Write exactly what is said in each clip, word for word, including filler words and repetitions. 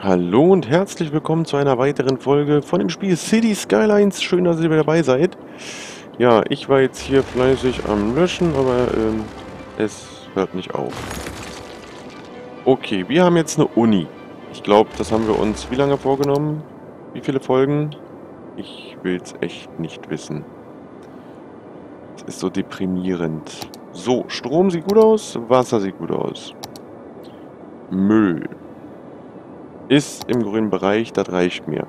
Hallo und herzlich willkommen zu einer weiteren Folge von dem Spiel City Skylines. Schön, dass ihr wieder dabei seid. Ja, ich war jetzt hier fleißig am Löschen, aber ähm, es hört nicht auf. Okay, wir haben jetzt eine Uni. Ich glaube, das haben wir uns wie lange vorgenommen? Wie viele Folgen? Ich will es echt nicht wissen. Es ist so deprimierend. So, Strom sieht gut aus, Wasser sieht gut aus. Müll ist im grünen Bereich, das reicht mir.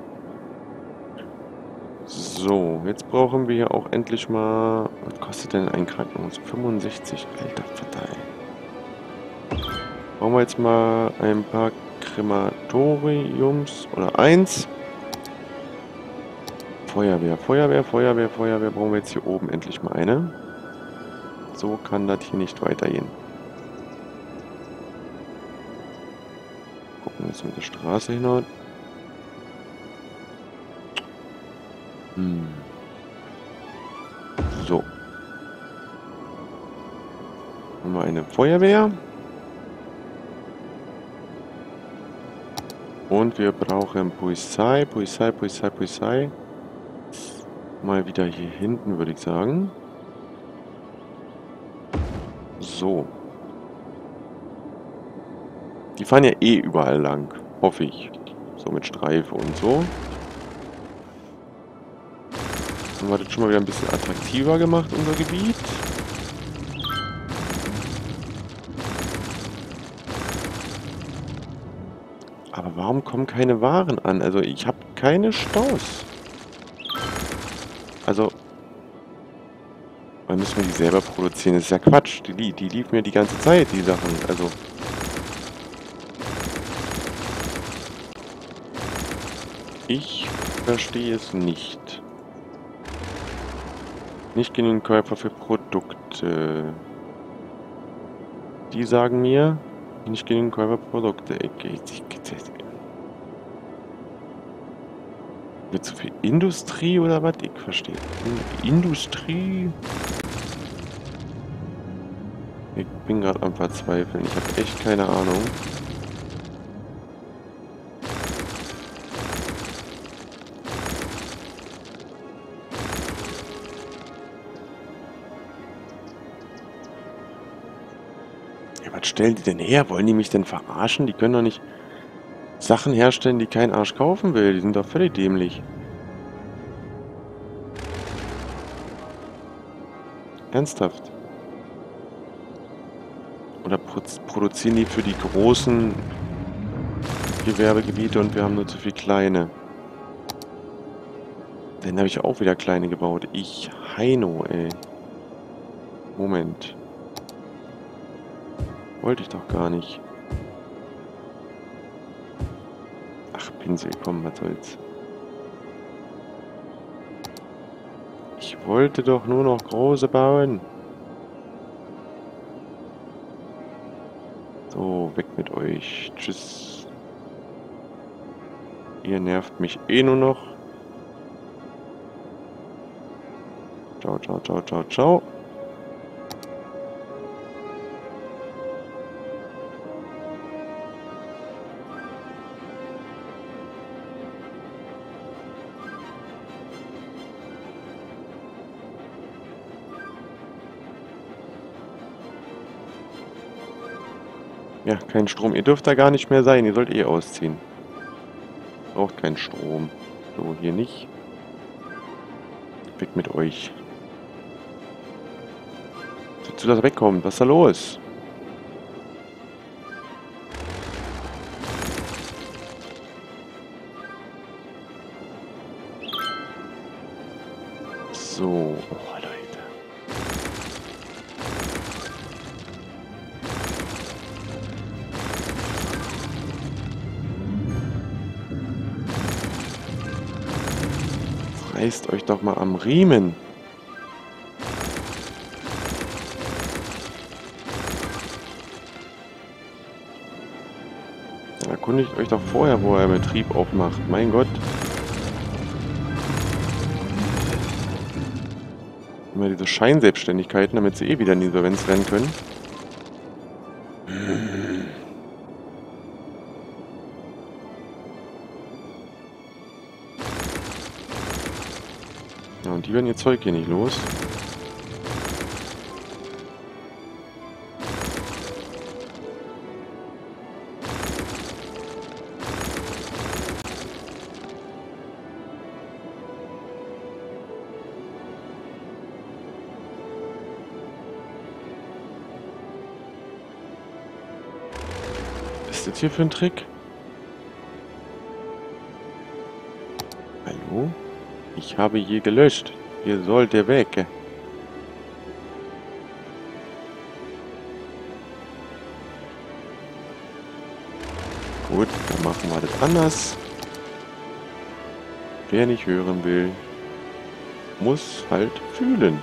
So, jetzt brauchen wir auch endlich mal... Was kostet denn ein Krankenhaus? fünfundsechzig, alter Verteil. Brauchen wir jetzt mal ein paar Krematoriums oder eins. Feuerwehr, Feuerwehr, Feuerwehr, Feuerwehr. Brauchen wir jetzt hier oben endlich mal eine. So kann das hier nicht weitergehen. Gucken, dass mit der Straße hinhaut. Hm. So. Haben wir eine Feuerwehr. Und wir brauchen Polizei, Polizei, Polizei, Polizei. Mal wieder hier hinten, würde ich sagen. So. Die fahren ja eh überall lang. Hoffe ich. So mit Streife und so. Dann haben wir das schon mal wieder ein bisschen attraktiver gemacht, unser Gebiet. Aber warum kommen keine Waren an? Also ich habe keine Staus. Also... Dann müssen wir die selber produzieren. Das ist ja Quatsch. Die, die liefen mir die ganze Zeit, die Sachen. Also... Ich verstehe es nicht. Nicht genügend Käufer für Produkte. Die sagen mir, nicht genügend Käufer für Produkte. Wird zu viel Industrie oder was? Ich verstehe. Industrie. Ich bin gerade am Verzweifeln. Ich habe echt keine Ahnung. Was stellen die denn her? Wollen die mich denn verarschen? Die können doch nicht Sachen herstellen, die kein Arsch kaufen will. Die sind doch völlig dämlich. Ernsthaft. Oder produzieren die für die großen Gewerbegebiete und wir haben nur zu viel kleine. Dann habe ich auch wieder kleine gebaut. Ich Heino, ey. Moment. Wollte ich doch gar nicht. Ach, Pinsel, komm, was soll's. Ich wollte doch nur noch große bauen. So, weg mit euch. Tschüss. Ihr nervt mich eh nur noch. Ciao, ciao, ciao, ciao, ciao. Ja, kein Strom. Ihr dürft da gar nicht mehr sein. Ihr sollt eh ausziehen. Braucht keinen Strom. So, hier nicht. Weg mit euch. Willst du das wegkommen? Was ist da los? So. Oh, Leute. Reißt euch doch mal am Riemen. Erkundigt euch doch vorher, wo euer Betrieb aufmacht. Mein Gott. Immer diese Scheinselbstständigkeiten, damit sie eh wieder in die Insolvenz rennen können. Ja, und die werden ihr Zeug hier nicht los. Was ist das hier für ein Trick? Hallo? Ich habe hier gelöscht. Hier sollt ihr weg. Gut, dann machen wir das anders. Wer nicht hören will, muss halt fühlen.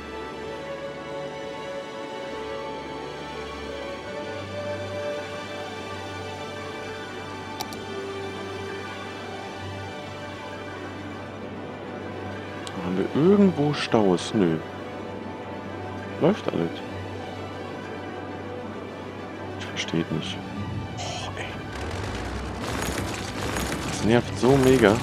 Haben wir irgendwo Staus? Nö. Läuft alles. Ich verstehe nicht. Oh, ey. Das nervt so mega.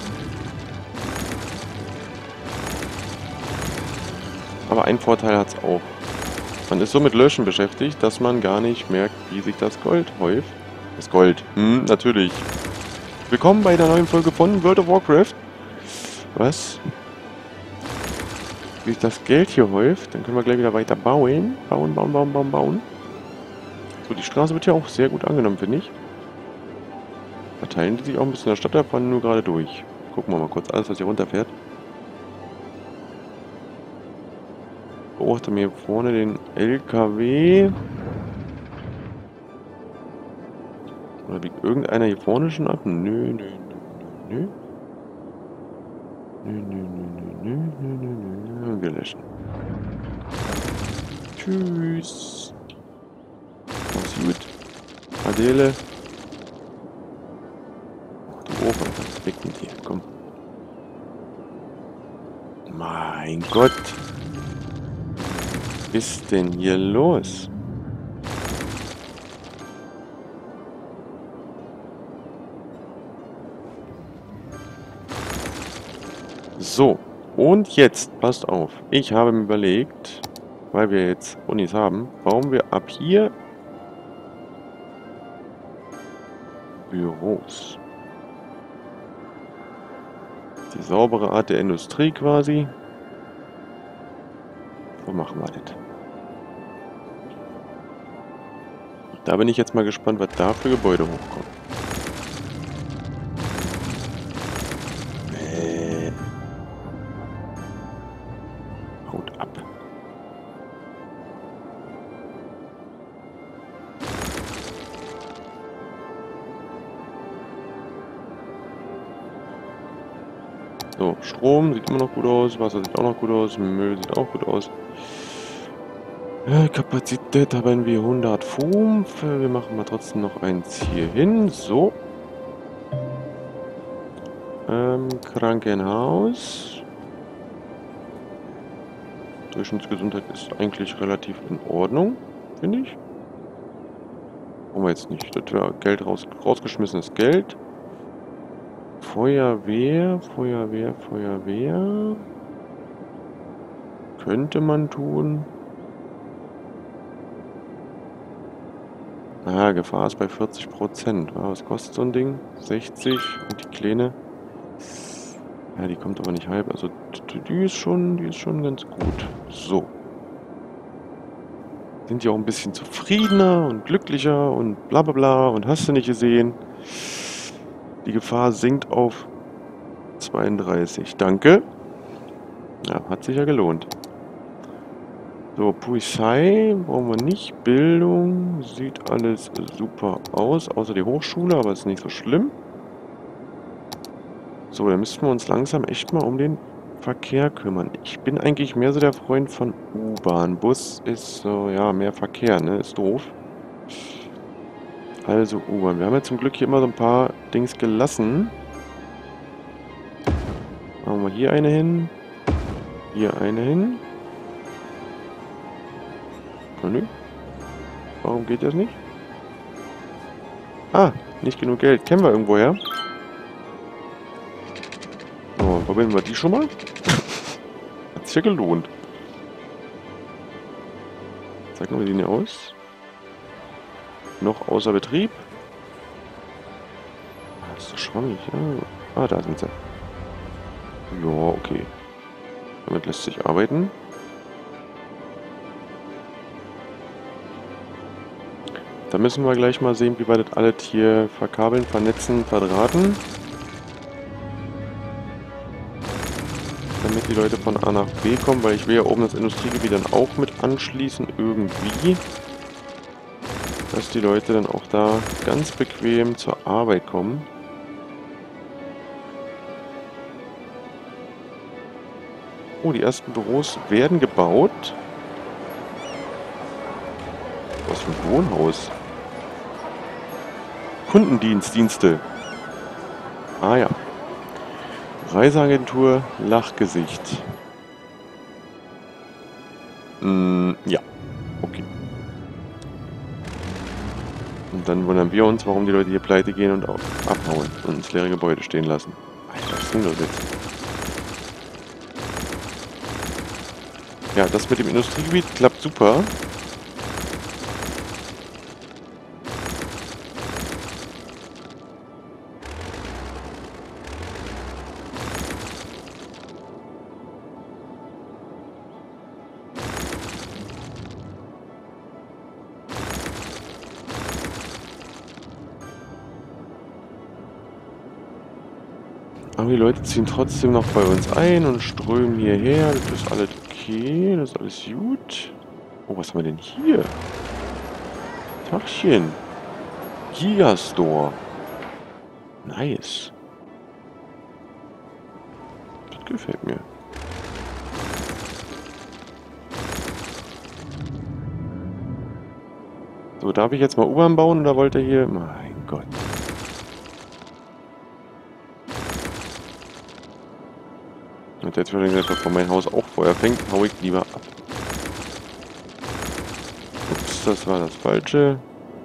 Aber einen Vorteil hat es auch. Man ist so mit Löschen beschäftigt, dass man gar nicht merkt, wie sich das Gold häuft. Das Gold. Hm, natürlich. Willkommen bei der neuen Folge von World of Warcraft. Was? Wie sich das Geld hier häuft, dann können wir gleich wieder weiter bauen. Bauen, bauen, bauen, bauen, bauen. So, die Straße wird ja auch sehr gut angenommen, finde ich. Verteilen die sich auch ein bisschen in der Stadt, da fahren nur gerade durch. Gucken wir mal kurz alles, was hier runterfährt. Beobachte mir vorne den L K W. Oder biegt irgendeiner hier vorne schon ab? Nö, nö, nö, nö, nö. Nö, nö, nö, nö, nö, nö, nö. Wir löschen. Tschüss. Mach's gut. Adele. Ach, du Opa, was weg mit dir? Komm. Mein Gott. Was ist denn hier los? So, und jetzt, passt auf. Ich habe mir überlegt, weil wir jetzt Unis haben, bauen wir ab hier Büros. Die saubere Art der Industrie quasi. Wo machen wir das? Da bin ich jetzt mal gespannt, was da für Gebäude hochkommen. Äh. Haut ab. So, Strom sieht immer noch gut aus, Wasser sieht auch noch gut aus, Müll sieht auch gut aus. Äh, Kapazität haben wir hundertfünf. Wir machen mal trotzdem noch eins hier hin. So. Ähm, Krankenhaus. Durchschnittsgesundheit ist eigentlich relativ in Ordnung, finde ich. Brauchen wir jetzt nicht. Das wäre Geld raus, rausgeschmissenes Geld. Feuerwehr, Feuerwehr, Feuerwehr. Könnte man tun. Ah, Gefahr ist bei vierzig Prozent. Was kostet so ein Ding? sechzig. Und die Kleine. Ja, die kommt aber nicht halb. Also die ist schon, die ist schon ganz gut. So. Sind die auch ein bisschen zufriedener und glücklicher und bla bla bla und hast du nicht gesehen. Die Gefahr sinkt auf zweiunddreißig. Danke. Ja, hat sich ja gelohnt. So, Puisai brauchen wir nicht. Bildung sieht alles super aus, außer die Hochschule, aber ist nicht so schlimm. So, dann müssten wir uns langsam echt mal um den Verkehr kümmern. Ich bin eigentlich mehr so der Freund von U-Bahn. Bus ist so, ja, mehr Verkehr, ne? Ist doof. Also U-Bahn. Wir haben ja zum Glück hier immer so ein paar Dings gelassen. Machen wir hier eine hin. Hier eine hin. Oh, nö. Warum geht das nicht? Ah, nicht genug Geld. Kennen wir irgendwoher? So, probieren wir die schon mal. sich ja gelohnt. Zeig mal, wie sehen die aus? Noch außer Betrieb? Ah, das ist so schwammig, ja. Ah, da sind sie. Ja, okay. Damit lässt sich arbeiten. Da müssen wir gleich mal sehen, wie wir das alles hier verkabeln, vernetzen, verdrahten. Damit die Leute von A nach B kommen, weil ich will ja oben das Industriegebiet dann auch mit anschließen, irgendwie. Dass die Leute dann auch da ganz bequem zur Arbeit kommen. Oh, die ersten Büros werden gebaut. Was für ein Wohnhaus. Kundendienstdienste. Ah ja. Reiseagentur Lachgesicht. Mm, ja. Okay. Und dann wundern wir uns, warum die Leute hier pleite gehen und auch abhauen und ins leere Gebäude stehen lassen. Alter, was ist denn los jetzt? Ja, das mit dem Industriegebiet klappt super. Aber die Leute ziehen trotzdem noch bei uns ein und strömen hierher. Das ist alles okay, das ist alles gut. Oh, was haben wir denn hier? Tachchen. Gigastore. Nice. Das gefällt mir. So, darf ich jetzt mal U-Bahn bauen oder wollt ihr hier... Mein Gott. Und jetzt würde ich gesagt, bevor mein Haus auch Feuer fängt, hau ich lieber ab. Ups, das war das Falsche.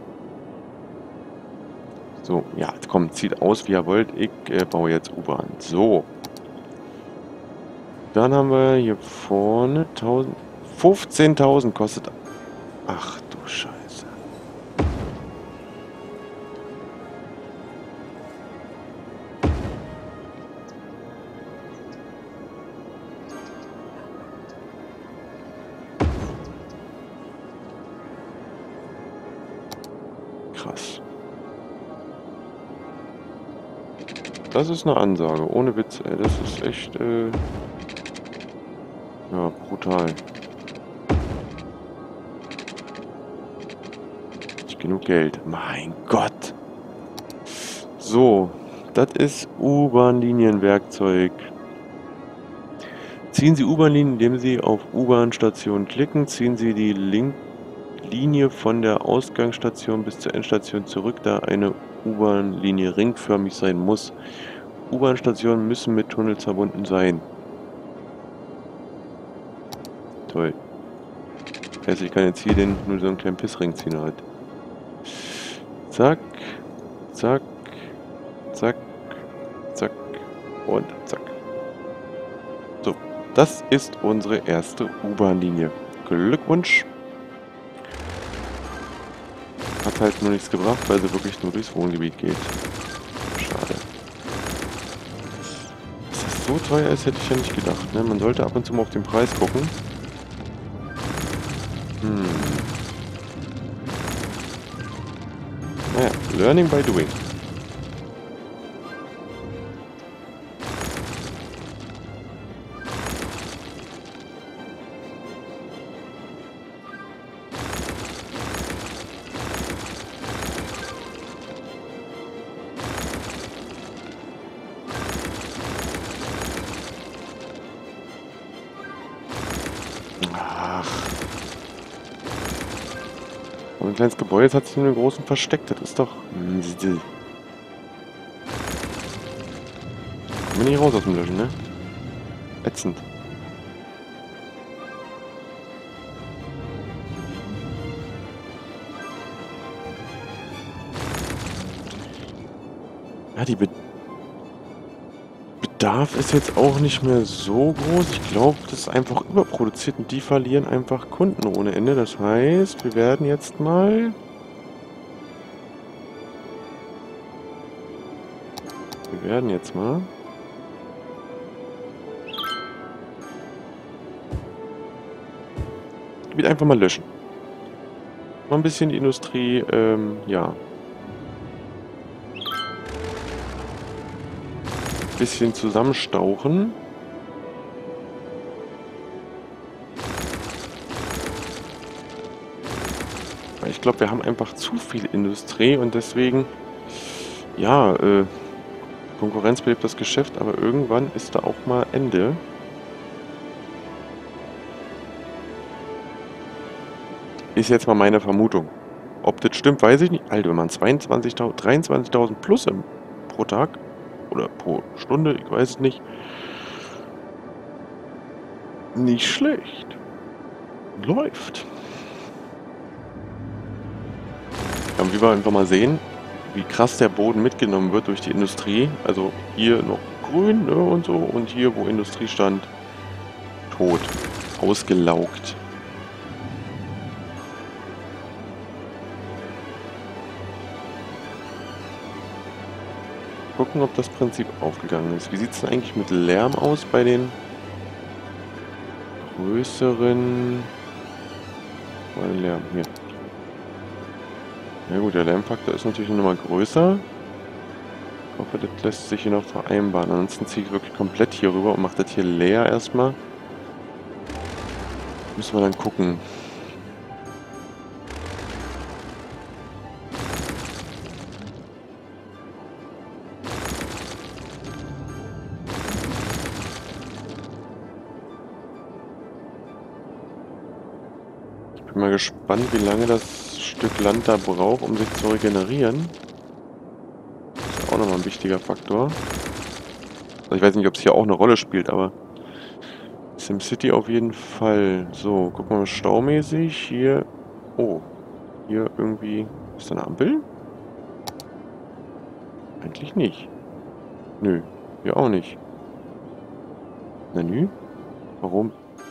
So, ja, komm, zieht aus, wie ihr wollt. Ich äh, baue jetzt U-Bahn. So. Dann haben wir hier vorne fünfzehntausend kostet... Ach du Scheiße. Krass. Das ist eine Ansage, ohne Witz, ey. Das ist echt, äh... ja, brutal. Nicht genug Geld. Mein Gott. So, das ist U-Bahn-Linienwerkzeug. Ziehen Sie U-Bahn-Linien, indem Sie auf U-Bahn-Station klicken. Ziehen Sie die Link Linie von der Ausgangsstation bis zur Endstation zurück, da eine U-Bahn-Linie ringförmig sein muss. U-Bahn-Stationen müssen mit Tunnels verbunden sein. Toll. Also ich kann jetzt hier den, nur so einen kleinen Pissring ziehen halt. Zack, zack, zack, zack und zack. So, das ist unsere erste U-Bahn-Linie. Glückwunsch! Hat halt nur nichts gebracht, weil sie wirklich nur durchs Wohngebiet geht. Schade. Dass das so teuer ist, hätte ich ja nicht gedacht. Ne? Man sollte ab und zu mal auf den Preis gucken. Hm. Naja, learning by doing. Und ein kleines Gebäude, jetzt hat sich in einem großen versteckt. Das ist doch... Kommen wir nicht raus aus dem Löschen, ne? Ätzend. Ja, die Be Bedarf ist jetzt auch nicht mehr so groß. Ich glaube, das ist einfach überproduziert und die verlieren einfach Kunden ohne Ende. Das heißt, wir werden jetzt mal... Wir werden jetzt mal... Wieder einfach mal löschen. Mal ein bisschen die Industrie, ähm, ja. Ein bisschen zusammenstauchen. Weil ich glaube, wir haben einfach zu viel Industrie und deswegen, ja, äh, Konkurrenz belebt das Geschäft, aber irgendwann ist da auch mal Ende. Ist jetzt mal meine Vermutung. Ob das stimmt, weiß ich nicht. Alter, wenn man zweiundzwanzigtausend, dreiundzwanzigtausend plus im, pro Tag oder pro Stunde, ich weiß es nicht. Nicht schlecht. Läuft. Ja, wie wir einfach mal sehen, wie krass der Boden mitgenommen wird durch die Industrie. Also hier noch grün, ne, und so. Und hier, wo Industrie stand, tot. Ausgelaugt. Gucken, ob das Prinzip aufgegangen ist. Wie sieht es denn eigentlich mit Lärm aus bei den größeren... Mal Lärm, hier. Ja gut, der Lärmfaktor ist natürlich nochmal größer. Ich hoffe, das lässt sich hier noch vereinbaren. Ansonsten ziehe ich wirklich komplett hier rüber und mache das hier leer erstmal. Müssen wir dann gucken. Ich bin mal gespannt, wie lange das Stück Land da braucht, um sich zu regenerieren. Das ist auch nochmal ein wichtiger Faktor. Also ich weiß nicht, ob es hier auch eine Rolle spielt, aber SimCity auf jeden Fall. So, gucken wir mal staumäßig. Hier. Oh. Hier irgendwie. Ist da eine Ampel? Eigentlich nicht. Nö. Hier auch nicht. Na nü? Warum?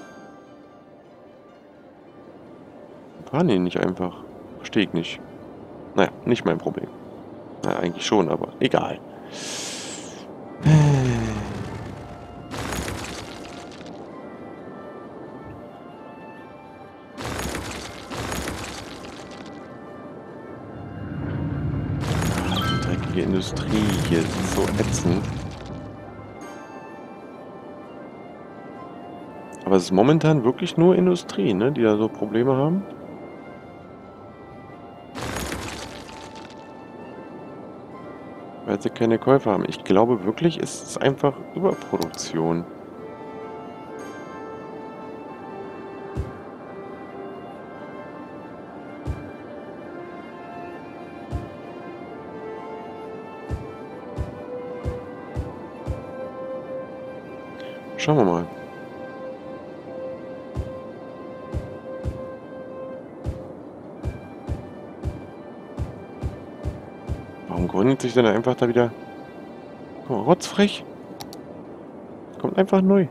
Fahren die nicht einfach? Verstehe ich nicht. Naja, nicht mein Problem. Na, eigentlich schon, aber egal. Die dreckige Industrie hier ist so ätzend. Aber es ist momentan wirklich nur Industrie, ne, die da so Probleme haben. Weil sie keine Käufer haben. Ich glaube wirklich, es ist einfach Überproduktion. Schauen wir mal. Warum gründet sich denn einfach da wieder... Guck mal, rotzfrech. Kommt einfach neu.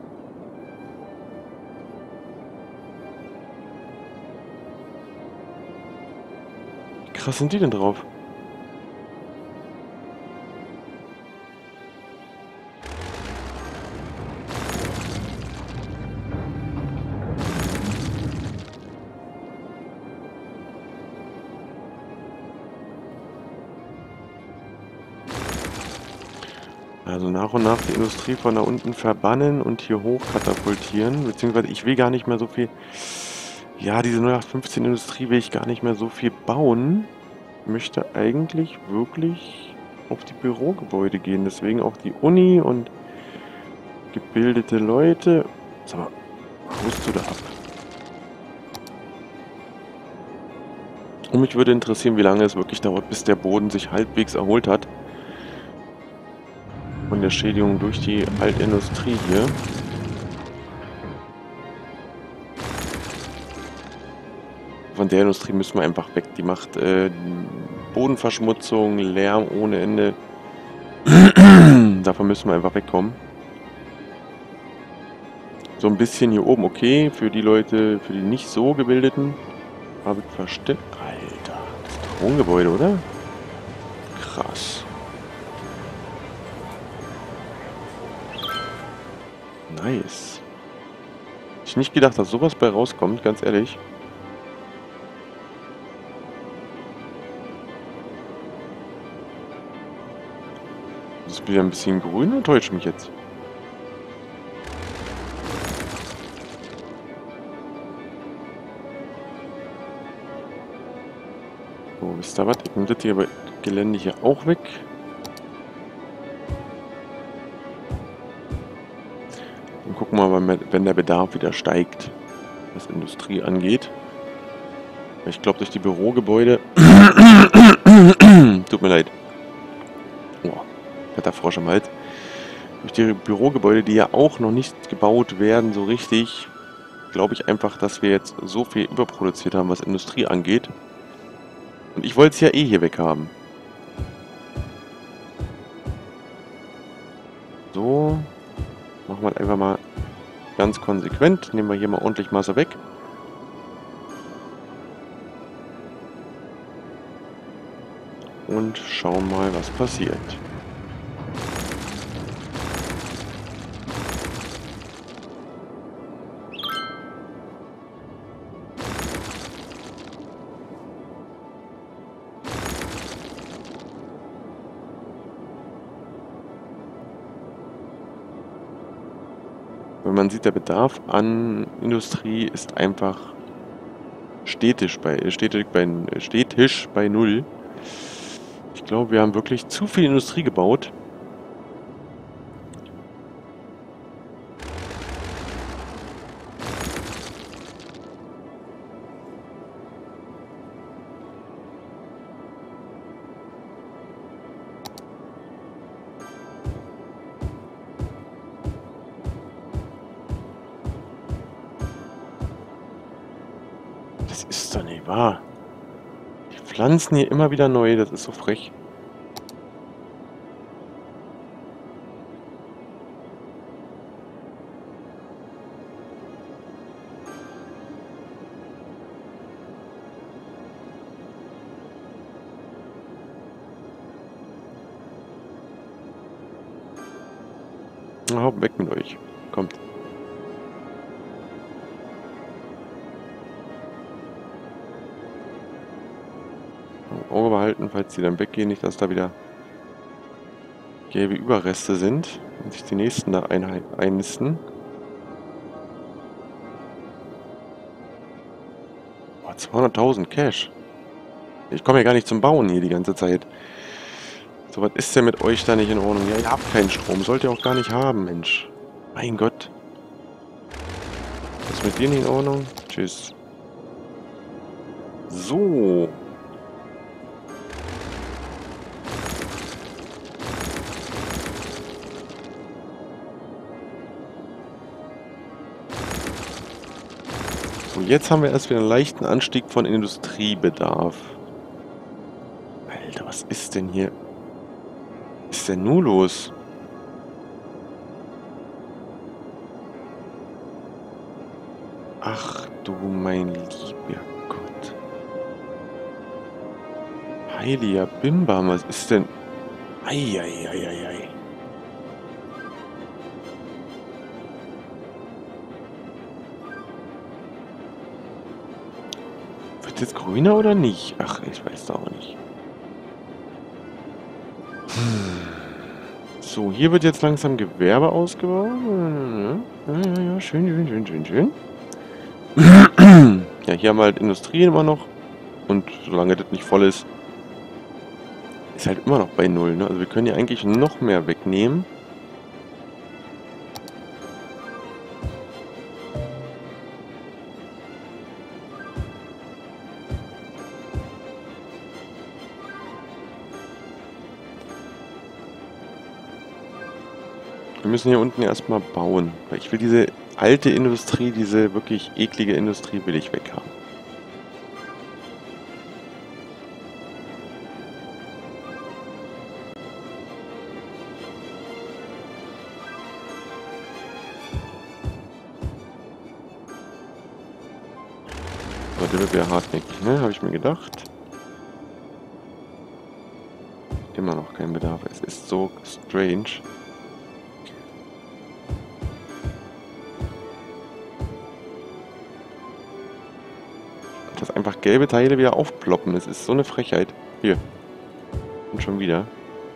Wie krass sind die denn drauf? Also nach und nach die Industrie von da unten verbannen und hier hoch katapultieren. Beziehungsweise ich will gar nicht mehr so viel... Ja, diese null acht fünfzehn Industrie will ich gar nicht mehr so viel bauen. Ich möchte eigentlich wirklich auf die Bürogebäude gehen. Deswegen auch die Uni und gebildete Leute. Sag mal, haust du da ab? Und mich würde interessieren, wie lange es wirklich dauert, bis der Boden sich halbwegs erholt hat. Von der Schädigung durch die Altindustrie hier. Von der Industrie müssen wir einfach weg. Die macht äh, Bodenverschmutzung, Lärm ohne Ende. Davon müssen wir einfach wegkommen. So ein bisschen hier oben okay, für die Leute, für die nicht so gebildeten. Habe ich verstanden. Alter, das ist doch Wohngebäude, oder? Krass. Nice. Ich nicht gedacht, dass sowas bei rauskommt, ganz ehrlich. Das ist wieder ein bisschen grün, oder täuscht mich jetzt? So, wisst ihr was? Ich nehme das hier bei Gelände hier auch weg. Dann gucken wir mal, wenn der Bedarf wieder steigt, was Industrie angeht. Ich glaube, durch die Bürogebäude... Tut mir leid. Oh, fetter Frosch im Hals. Durch die Bürogebäude, die ja auch noch nicht gebaut werden, so richtig, glaube ich einfach, dass wir jetzt so viel überproduziert haben, was Industrie angeht. Und ich wollte es ja eh hier weg haben. So. Machen wir einfach mal ganz konsequent. Nehmen wir hier mal ordentlich Masse weg. Und schauen mal, was passiert. Wenn man sieht, der Bedarf an Industrie ist einfach stetisch bei, stetig bei, stetisch bei null. Ich glaube, wir haben wirklich zu viel Industrie gebaut. Das ist doch nicht wahr. Die pflanzen hier immer wieder neu, das ist so frech. Na, weg mit euch. Kommt. Auge behalten, falls die dann weggehen, nicht, dass da wieder gelbe Überreste sind und sich die nächsten da ein einnisten. Boah, zweihunderttausend Cash. Ich komme ja gar nicht zum Bauen hier die ganze Zeit. So, was ist denn mit euch da nicht in Ordnung? Ja, ihr habt keinen Strom. Sollt ihr auch gar nicht haben, Mensch. Mein Gott. Was ist mit dir nicht in Ordnung? Tschüss. So. So, jetzt haben wir erst wieder einen leichten Anstieg von Industriebedarf. Alter, was ist denn hier? Was ist denn nur los? Ach du mein lieber Gott. Heiliger Bimbam, was ist denn? Eieieiei. Wird jetzt grüner oder nicht? Ach, ich weiß doch auch nicht. So, hier wird jetzt langsam Gewerbe ausgebaut. Ja, ja, ja, schön, schön, schön, schön, schön. Ja, hier haben wir halt Industrie immer noch. Und solange das nicht voll ist, ist halt immer noch bei null. Ne? Also wir können hier eigentlich noch mehr wegnehmen. Wir müssen hier unten erstmal bauen. Weil ich will diese alte Industrie, diese wirklich eklige Industrie will ich weg haben. So, der wäre hartnäckig, ne? Habe ich mir gedacht. Immer noch kein Bedarf. Es ist so strange. Dass einfach gelbe Teile wieder aufploppen. Es ist so eine Frechheit. Hier. Und schon wieder.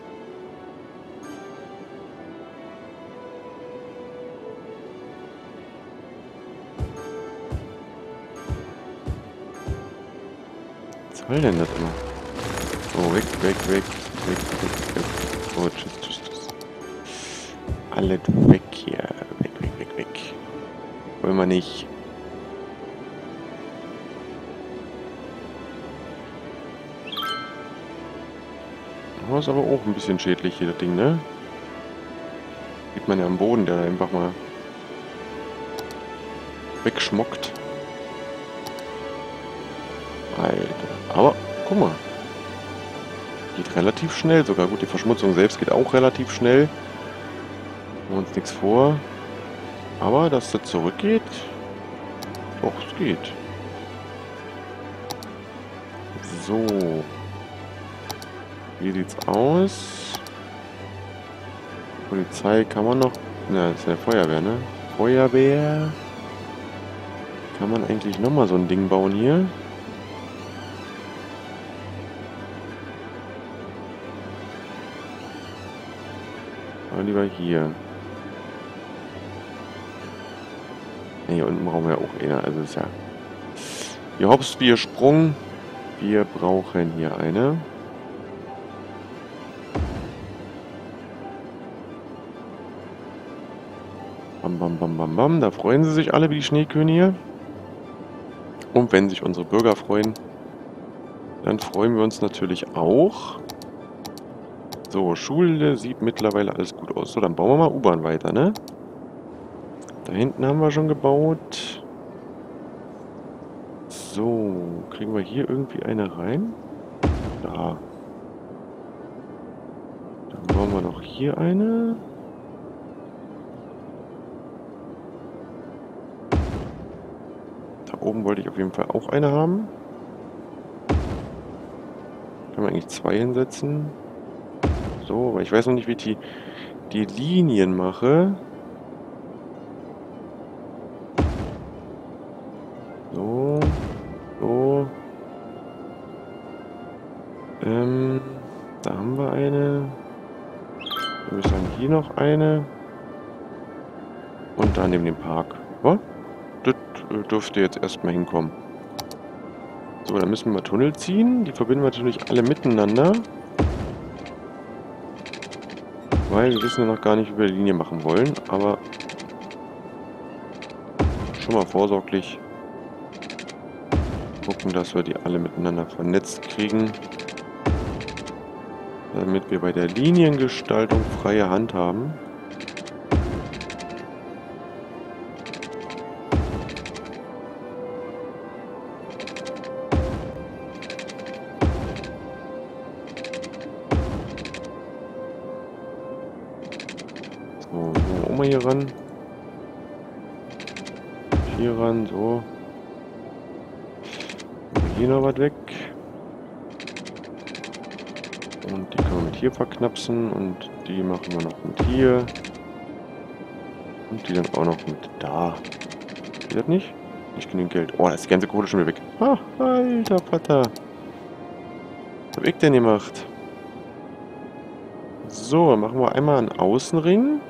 Was soll denn das immer? Oh, weg, weg, weg, weg, weg, weg. Oh, tschüss, tschüss, tschüss. Alles weg hier. Weg, weg, weg, weg. Wollen wir nicht. Das ist aber auch ein bisschen schädlich hier, das Ding, ne? Sieht man ja am Boden, der da einfach mal wegschmockt. Alter. Aber, guck mal. Geht relativ schnell sogar. Gut, die Verschmutzung selbst geht auch relativ schnell. Machen wir uns nichts vor. Aber, dass das zurückgeht... Doch, es geht. So. Wie sieht's aus? Polizei kann man noch... Na, das ist ja Feuerwehr, ne? Feuerwehr... Kann man eigentlich nochmal so ein Ding bauen hier? Aber lieber hier. Ne, hier unten brauchen wir ja auch eine. Also ist ja... Hier hops, wir Sprung. Wir brauchen hier eine. Bam, bam, bam, bam, bam. Da freuen sie sich alle wie die Schneekönige. Und wenn sich unsere Bürger freuen, dann freuen wir uns natürlich auch. So, Schule sieht mittlerweile alles gut aus. So, dann bauen wir mal U-Bahn weiter, ne? Da hinten haben wir schon gebaut. So, kriegen wir hier irgendwie eine rein? Da. Dann bauen wir noch hier eine. Da oben wollte ich auf jeden Fall auch eine haben. Können wir eigentlich zwei hinsetzen? So, aber ich weiß noch nicht, wie ich die, die Linien mache. So. So. Ähm, da haben wir eine. Dann würde ich sagen, hier noch eine. Und da neben dem Park. Oh, das dürfte jetzt erstmal hinkommen. So, dann müssen wir Tunnel ziehen. Die verbinden wir natürlich alle miteinander. Weil wir wissen ja noch gar nicht, wie wir die Linie machen wollen. Aber schon mal vorsorglich gucken, dass wir die alle miteinander vernetzt kriegen. Damit wir bei der Liniengestaltung freie Hand haben. So, so, mal hier ran. Hier ran, so. Hier noch was weg. Und die können wir mit hier verknapsen. Und die machen wir noch mit hier. Und die dann auch noch mit da. Geht das nicht? Nicht genügend Geld. Oh, da ist die ganze Kohle schon wieder weg. Ah, alter Vater. Was hab ich denn gemacht? So, dann machen wir einmal einen Außenring.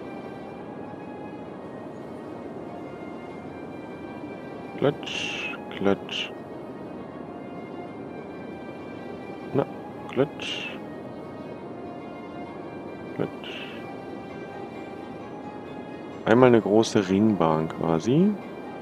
Klatsch, klatsch. Na, klatsch. Klatsch. Einmal eine große Ringbahn quasi.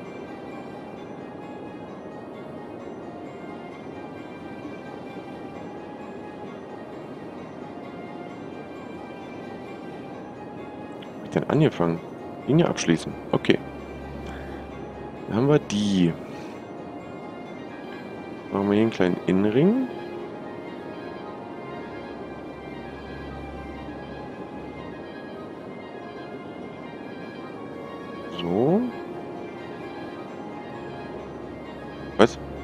Wie hab ich denn angefangen? Linie abschließen. Okay. Dann haben wir die. Machen wir hier einen kleinen Innenring. So. Was?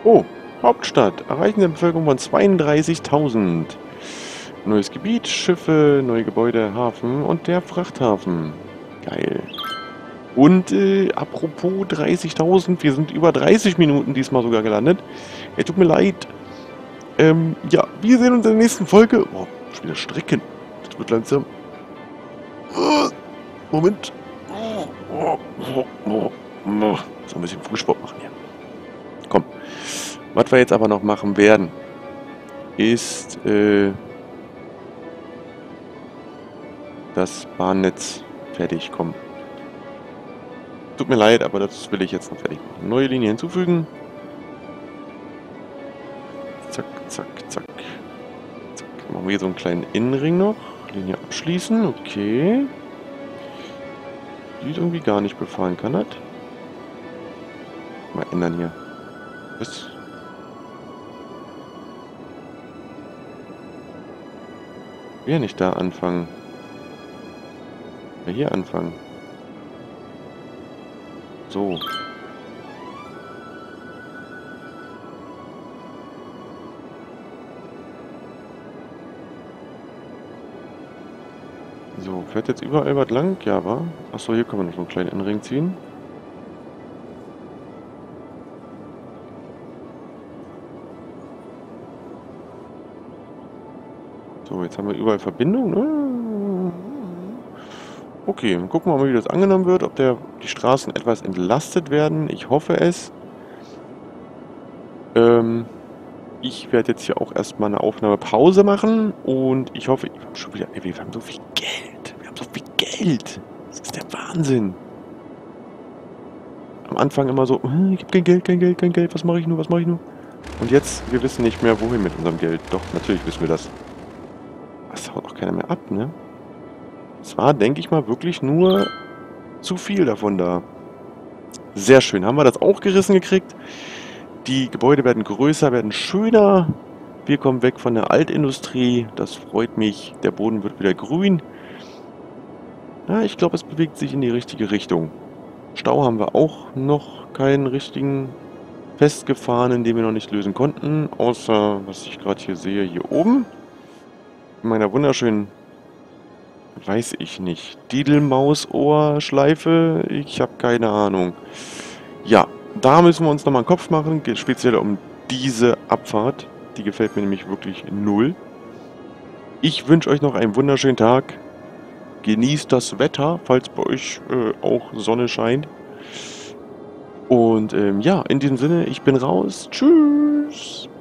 Oh, Hauptstadt. Erreichen eine Bevölkerung von zweiunddreißigtausend. Neues Gebiet, Schiffe, neue Gebäude, Hafen und der Frachthafen. Geil. Und äh, apropos dreißigtausend, wir sind über dreißig Minuten diesmal sogar gelandet. Ey, tut mir leid. Ähm, ja, wir sehen uns in der nächsten Folge. Oh, schon wieder Strecken. Das wird langsam. Uh, Moment. Oh, oh, oh, oh. So ein bisschen Fußsport machen hier. Komm. Was wir jetzt aber noch machen werden, ist äh, das Bahnnetz fertig. Komm. Tut mir leid, aber das will ich jetzt noch fertig machen. Neue Linie hinzufügen. Zack, zack, zack. Zack. Machen wir hier so einen kleinen Innenring noch. Linie abschließen, okay. Die ist irgendwie gar nicht befahren, kann das? Mal ändern hier. Was? Wir nicht da anfangen. Wir hier anfangen. So. So, fährt jetzt überall was lang? Ja, wa? Achso, hier können wir noch so einen kleinen Innenring ziehen. So, jetzt haben wir überall Verbindung, ne? Okay, gucken wir mal, wie das angenommen wird, ob der, die Straßen etwas entlastet werden. Ich hoffe es. Ähm, ich werde jetzt hier auch erstmal eine Aufnahmepause machen und ich hoffe, wir haben schon wieder, ey, wir haben so viel Geld. Wir haben so viel Geld. Das ist der Wahnsinn. Am Anfang immer so, ich habe kein Geld, kein Geld, kein Geld, was mache ich nur, was mache ich nur? Und jetzt, wir wissen nicht mehr, wohin mit unserem Geld. Doch, natürlich wissen wir das. Das haut auch keiner mehr ab, ne? Es war, denke ich mal, wirklich nur zu viel davon da. Sehr schön. Haben wir das auch gerissen gekriegt. Die Gebäude werden größer, werden schöner. Wir kommen weg von der Altindustrie. Das freut mich. Der Boden wird wieder grün. Ja, ich glaube, es bewegt sich in die richtige Richtung. Stau haben wir auch noch keinen richtigen festgefahrenen, den wir noch nicht lösen konnten. Außer, was ich gerade hier sehe, hier oben. In meiner wunderschönen, weiß ich nicht, Didelmausohrschleife. Ich habe keine Ahnung. Ja, da müssen wir uns nochmal einen Kopf machen, speziell um diese Abfahrt. Die gefällt mir nämlich wirklich null. Ich wünsche euch noch einen wunderschönen Tag. Genießt das Wetter, falls bei euch äh, auch Sonne scheint. Und ähm, ja, in diesem Sinne, ich bin raus. Tschüss.